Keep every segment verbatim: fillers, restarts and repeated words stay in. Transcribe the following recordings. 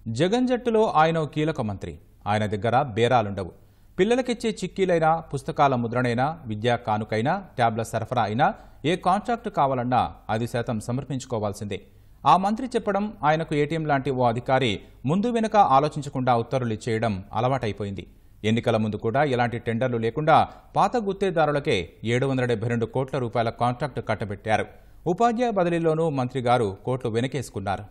జగన్ జట్టులో ఆయన కీలక మంత్రి. ఆయన దగ్గర బేరాలుండవు. పిల్లలకిచ్చే చిక్కీలైనా, పుస్తకాల ముద్రణైనా, విద్యా కానుకైనా, ట్యాబ్ల సరఫరా అయినా ఏ కాంట్రాక్టు కావాలన్నా ఐదు శాతం సమర్పించుకోవాల్సిందే. ఆ మంత్రి చెప్పడం, ఆయనకు ఏటీఎం లాంటి ఓ అధికారి ముందు వెనుక ఆలోచించకుండా ఉత్తర్వులు ఇచ్చేయడం అలవాటైపోయింది. ఎన్నికల ముందు కూడా ఎలాంటి టెండర్లు లేకుండా పాత గుత్తేదారులకే ఏడు వందల డెబ్బై రెండు కోట్ల రూపాయల కాంట్రాక్టు కట్టబెట్టారు. ఉపాధ్యాయ బదిలీలోనూ మంత్రి గారు కోట్లు వెనకేసుకున్నారు.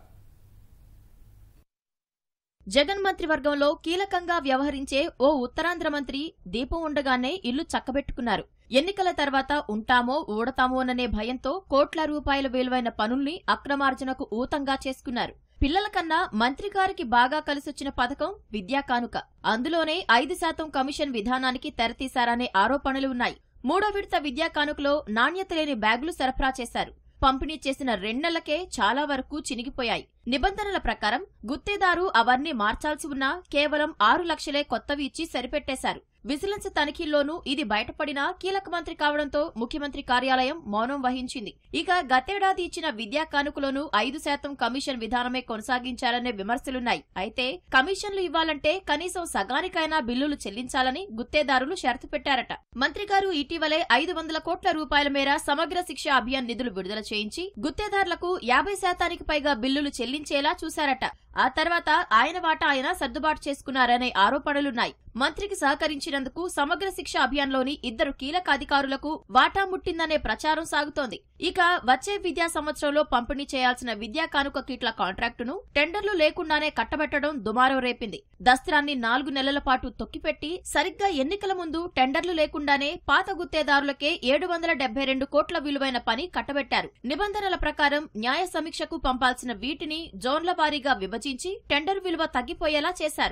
జగన్ మంత్రివర్గంలో కీలకంగా వ్యవహరించే ఓ ఉత్తరాంధ్ర మంత్రి దీపం ఉండగానే ఇల్లు చక్కబెట్టుకున్నారు. ఎన్నికల తర్వాత ఉంటామో ఊడతామోననే భయంతో కోట్ల రూపాయల విలువైన పనుల్ని అక్రమార్జనకు ఊతంగా చేసుకున్నారు. పిల్లల కన్నా మంత్రిగారికి బాగా కలిసొచ్చిన పథకం విద్యా కానుక. అందులోనే ఐదు శాతం కమిషన్ విధానానికి తెరతీశారనే ఆరోపణలు ఉన్నాయి. మూడో విడత విద్యా కానుకలో నాణ్యత లేని బ్యాగులు సరఫరా చేశారు. పంపిణీ చేసిన రెండేళ్లకే చాలా వరకు చినిగిపోయాయి. నిబంధనల ప్రకారం గుత్తేదారు అవన్నీ మార్చాల్సి ఉన్నా కేవలం ఆరు లక్షలే కొత్తవి ఇచ్చి సరిపెట్టేశారు. విజిలెన్స్ తనిఖీల్లోనూ ఇది బయటపడినా కీలక మంత్రి కావడంతో ముఖ్యమంత్రి కార్యాలయం మౌనం వహించింది. ఇక గతేడాది ఇచ్చిన విద్యా కానుకలోనూ ఐదు శాతం కమిషన్ విధానమే కొనసాగించాలనే విమర్శలున్నాయి. అయితే కమిషన్లు ఇవ్వాలంటే కనీసం సగానికైనా బిల్లులు చెల్లించాలని గుత్తేదారులు షరతు పెట్టారట. మంత్రిగారు ఇటీవలే ఐదు వందల కోట్ల రూపాయల మేర సమగ్ర శిక్ష అభియాన్ నిధులు విడుదల చేయించి గుత్తేదారులకు యాభై శాతానికి పైగా బిల్లులు చెల్లించేలా చూశారట. ఆ తర్వాత ఆయన వాటా ఆయన సర్దుబాటు చేసుకున్నారనే ఆరోపణలున్నాయి. మంత్రికి సహకరించినందుకు సమగ్ర శిక్ష అభియాన్లోని ఇద్దరు కీలక అధికారులకు వాటా ముట్టిందనే ప్రచారం సాగుతోంది. ఇక వచ్చే విద్యా సంవత్సరంలో పంపిణీ చేయాల్సిన విద్యా కానుక కిట్ల కాంట్రాక్టును టెండర్లు లేకుండానే కట్టబెట్టడం దుమారం రేపింది. దస్త్రాన్ని నాలుగు నెలల పాటు తొక్కిపెట్టి సరిగ్గా ఎన్నికల ముందు టెండర్లు లేకుండానే పాత గుత్తేదారులకే ఏడు వందల డెబ్బై రెండు కోట్ల విలువైన పని కట్టబెట్టారు. నిబంధనల ప్రకారం న్యాయ సమీక్షకు పంపాల్సిన వీటిని జోన్ల వారీగా విభజించి టెండర్ విలువ తగ్గిపోయేలా చేశారు.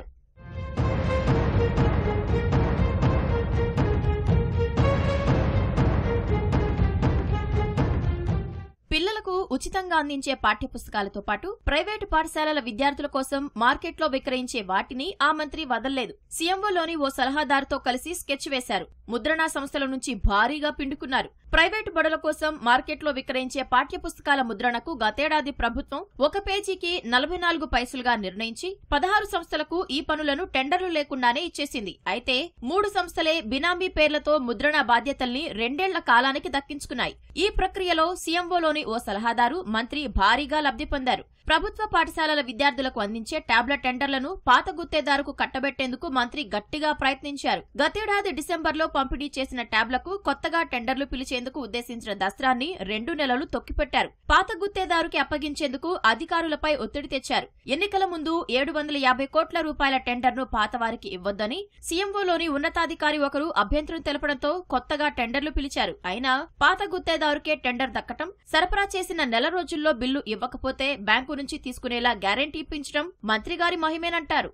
పిల్లలకు ఉచితంగా అందించే పాఠ్యపుస్తకాలతో పాటు ప్రైవేటు పాఠశాలల విద్యార్థుల కోసం మార్కెట్లో విక్రయించే వాటిని ఆ మంత్రి వదల్లేదు. సీఎంఓలోని ఓ సలహాదారుతో కలిసి స్కెచ్ వేశారు. ముద్రణా సంస్థల నుంచి భారీగా పిండుకున్నారు. ప్రైవేటు బడుల కోసం మార్కెట్లో విక్రయించే పాఠ్యపుస్తకాల ముద్రణకు గతేడాది ప్రభుత్వం ఒక పేజీకి నలభై నాలుగు పైసలుగా నిర్ణయించి పదహారు సంస్థలకు ఈ పనులను టెండర్లు లేకుండానే ఇచ్చేసింది. అయితే మూడు సంస్థలే బినామీ పేర్లతో ముద్రణా బాధ్యతల్ని రెండేళ్ల కాలానికి దక్కించుకున్నాయి. ఈ ప్రక్రియలో సీఎంఓలోని ఓ సలహాదారు, మంత్రి భారీగా లబ్ధి పొందారు. ప్రభుత్వ పాఠశాలల విద్యార్థులకు అందించే ట్యాబ్ల టెండర్లను పాత గుత్తేదారుకు కట్టబెట్టేందుకు మంత్రి గట్టిగా ప్రయత్నించారు. గతేడాది డిసెంబర్లో పంపిణీ చేసిన ట్యాబ్లకు కొత్తగా టెండర్లు పిలిచేందుకు ఉద్దేశించిన దస్త్రాన్ని రెండు నెలలు తొక్కిపెట్టారు. పాత గుత్తేదారుకి అప్పగించేందుకు అధికారులపై ఒత్తిడి తెచ్చారు. ఎన్నికల ముందు ఏడు వందల యాభై కోట్ల రూపాయల టెండర్ను పాతవారికి ఇవ్వొద్దని సీఎంఓలోని ఉన్నతాధికారి ఒకరు అభ్యంతరం తెలపడంతో కొత్తగా టెండర్లు పిలిచారు. అయినా పాత గుత్తేదారుకే టెండర్ దక్కటం, సరఫరా చేసిన నెల రోజుల్లో బిల్లు ఇవ్వకపోతే బ్యాంకు నుంచి తీసుకునేలా గ్యారెంటీ ఇప్పించడం మంత్రిగారి మహిమేనంటారు.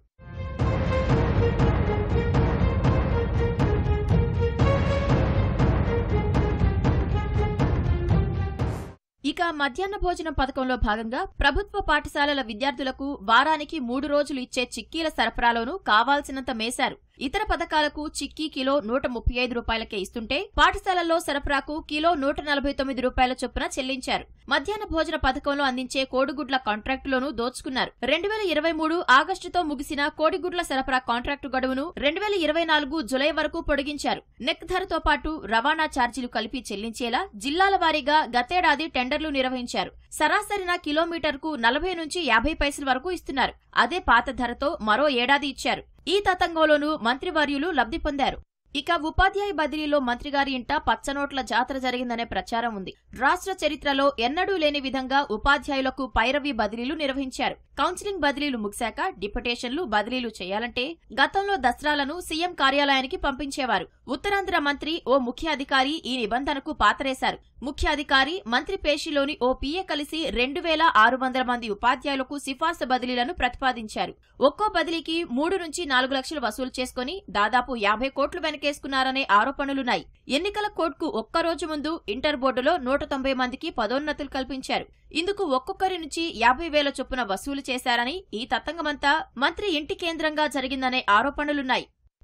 ఇక మధ్యాహ్న భోజనం పథకంలో భాగంగా ప్రభుత్వ పాఠశాలల విద్యార్థులకు వారానికి మూడు రోజులు ఇచ్చే చిక్కీల సరఫరాలోనూ కావాల్సినంత మేశారు. ఇతర పథకాలకు చిక్కీ కిలో నూట ముప్పై ఐదు రూపాయలకే ఇస్తుంటే పాఠశాలల్లో సరఫరాకు కిలో నూట నలభై తొమ్మిది రూపాయల చొప్పున చెల్లించారు. మధ్యాహ్న భోజన పథకంలో అందించే కోడిగుడ్ల కాంట్రాక్టులోనూ దోచుకున్నారు. రెండు వేల ఇరవై మూడు ఆగస్టుతో ముగిసిన కోడిగుడ్ల సరఫరా కాంట్రాక్టు గడువును రెండు వేల ఇరవై నాలుగు జులై వరకు పొడిగించారు. నెక్ ధరతో పాటు రవాణా ఛార్జీలు కలిపి చెల్లించేలా జిల్లాల వారీగా గతేడాది టెండర్లు నిర్వహించారు. సరాసరిన కిలోమీటర్కు నలభై నుంచి యాభై పైసల వరకు ఇస్తున్నారు. అదే పాత ధరతో మరో ఏడాది ఇచ్చారు. ఈ తతంగంలోనూ మంత్రివర్యులు లబ్ధి పొందారు. ఇక ఉపాధ్యాయ బదిలీలో మంత్రిగారి ఇంట పచ్చనోట్ల జాతర జరిగిందనే ప్రచారం ఉంది. రాష్ట్ర చరిత్రలో ఎన్నడూ లేని విధంగా ఉపాధ్యాయులకు పైరవి బదిలీలు నిర్వహించారు. కౌన్సిలింగ్ బదిలీలు ముగిశాక డిప్యుటేషన్లు బదిలీలు చేయాలంటే గతంలో దసరాలను సీఎం కార్యాలయానికి పంపించేవారు. ఉత్తరాంధ్ర మంత్రి ఓ ముఖ్య అధికారి ఈ నిబంధనకు పాతరేశారు. ముఖ్య అధికారి, మంత్రి పేషిలోని ఓ పీఏ కలిసి రెండు వేల ఆరు వందల మంది ఉపాధ్యాయులకు సిఫార్సు బదిలీలను ప్రతిపాదించారు. ఒక్కో బదిలీకి మూడు నుంచి నాలుగు లక్షలు వసూలు చేసుకుని దాదాపు యాభై కోట్లు వెనకేసుకున్నారనే ఆరోపణలున్నాయి. ఎన్నికల కోడ్కు ఒక్కరోజు ముందు ఇంటర్ బోర్డులో నూట తొంభై మందికి పదోన్నతులు కల్పించారు. ఇందుకు ఒక్కొక్కరి నుంచి యాభై వేల చొప్పున వసూలు చేశారని ఈ తతంగమంతా మంత్రి ఇంటి కేంద్రంగా జరిగిందనే ఆరోపణలున్నాయి.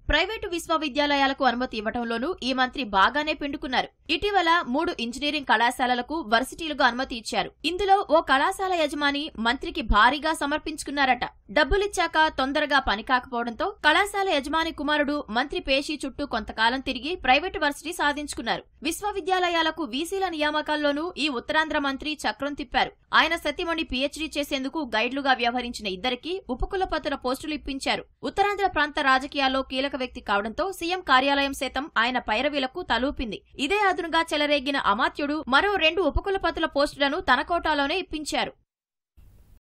ప్రైవేటు విశ్వవిద్యాలయాలకు అనుమతి ఇవ్వడంలోనూ ఈ మంత్రి బాగానే పిండుకున్నారు. ఇటీవల మూడు ఇంజనీరింగ్ కళాశాలలకు వర్సిటీలుగా అనుమతి ఇచ్చారు. ఇందులో ఓ కళాశాల యజమాని మంత్రికి భారీగా సమర్పించుకున్నారట. డబ్బులిచ్చాక తొందరగా పని కాకపోవడంతో కళాశాల యజమాని కుమారుడు మంత్రి పేషి చుట్టూ కొంతకాలం తిరిగి ప్రైవేటు వర్సిటీ సాధించుకున్నారు. విశ్వవిద్యాలయాలకు వీసీల నియామకాల్లోనూ ఈ ఉత్తరాంధ్ర మంత్రి చక్రం తిప్పారు. ఆయన సతీమణి పీహెచ్డీ చేసేందుకు గైడ్లుగా వ్యవహరించిన ఇద్దరికి ఉపకులపతుల పోస్టులు ఇప్పించారు. ఉత్తరాంధ్ర ప్రాంత రాజకీయాల్లో కీలక వ్యక్తి కావడంతో సీఎం కార్యాలయం సైతం ఆయన పైరవీలకు తలూపింది. ఇదే అదునుగా చెలరేగిన అమాత్యుడు మరో రెండు ఉపకులపతుల పోస్టులను తన కోటాలోనే ఇప్పించారు.